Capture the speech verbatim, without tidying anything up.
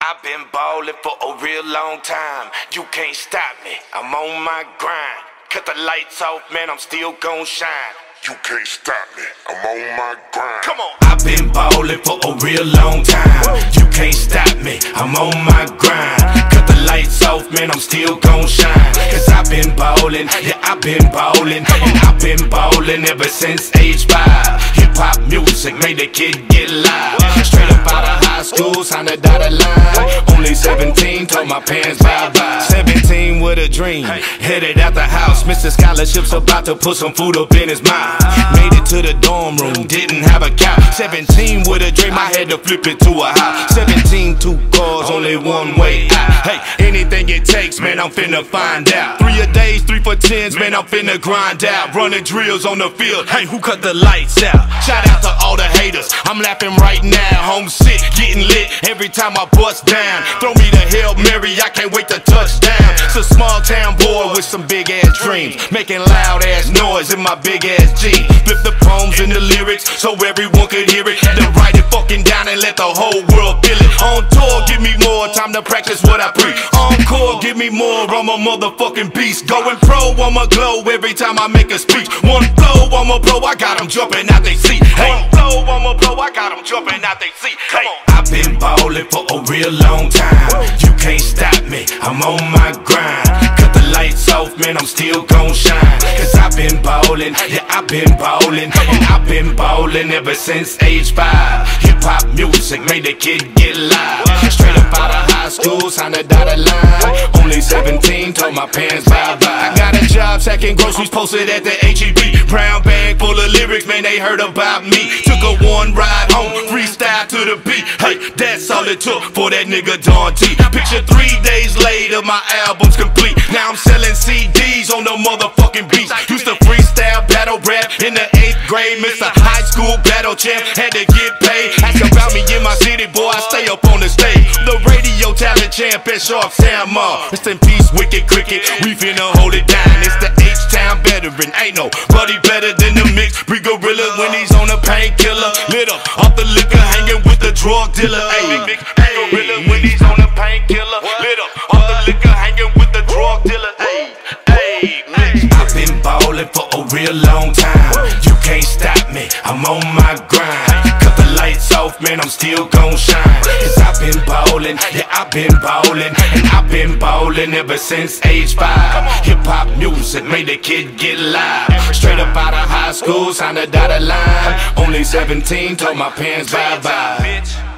I've been ballin' for a real long time. You can't stop me, I'm on my grind. Cut the lights off, man, I'm still gon' shine. You can't stop me, I'm on my grind. Come on. I've been ballin' for a real long time. You can't stop me, I'm on my grind. Cut the lights off, man, I'm still gon' shine. Cause I've been ballin', yeah, I've been ballin'. And I've been ballin' ever since age five. Hip-hop music made the kid get live. Straight up out of high school, signed a dotted line. Only seventeen, told my parents bye-bye. seventeen with a dream, headed out the house. Mister Scholarship's about to put some food up in his mouth. Made it to the dorm room, didn't have a couch. seventeen with a dream, I had to flip it to a house. seventeen, two cars, only one way out. Hey, anything it takes, man, I'm finna find out. Three a days, three for tens, man, I'm finna grind out. Running drills on the field, hey, who cut the lights out? Shout out to all the haters, I'm laughing right now. Homesick, getting lit every time I bust down. Throw me the Hail Mary, I can't wait to touch down. It's a small town boy with some big ass dreams, making loud ass noise in my big ass jeans. Flip the poems and the lyrics so everyone could hear it. Then write it fucking down and let the whole world feel it. On tour, give me more time to practice what I preach. Encore, give me more, I'm a motherfucking beast. Going pro, I'ma glow every time I make a speech. One flow, I'ma blow, I got them jumping out they seat. One flow, I'ma blow, I got them jumping out they seat. Come on. I've been ballin' for a real long time. You can't stop me, I'm on my grind. Cut the lights off, man, I'm still gon' shine. Cause I've been ballin', yeah, I've been ballin'. And I've been ballin' ever since age five. Hip-hop music made the kid get live. Straight up out of high school, signed a dotted line. Only seventeen, told my parents bye-bye. I got a job sacking groceries, posted at the H E B. Brown bag full of lyrics, man, they heard about me. Took a one ride home, freestyle to the beat. Hey, that's all it took for that nigga Don T. Picture three days later, my album's complete. Now I'm selling C Ds on the motherfucking beats. Used to freestyle battle rap in the eighth grade. Mister High School battle champ, had to get paid. Ask about me in my city, boy, I stay up on the stage. The radio talent champ at Sharp Sound Mall. Rest in peace, Wicked Cricket, we finna hold it down. It's the H-Town veteran, ain't nobody better than the mix. Big Gorilla when he's on a painkiller. Lit up off the liquor, hanging with the drug dealer. Ayy, Big Gorilla when he's on a painkiller. Lit up off the liquor, hanging with the drug dealer. Ayy, ayy, I've been ballin' for a real long time. You can't stop me, I'm on my grind. Cut the lights off, man, I'm still gon' shine. Cause I've been ballin', yeah, I've been ballin'. And I've been ballin' ever since age five. Hip-hop music made the kid get live. Straight up out of high school, signed a dotted line. Only seventeen, told my parents bye-bye.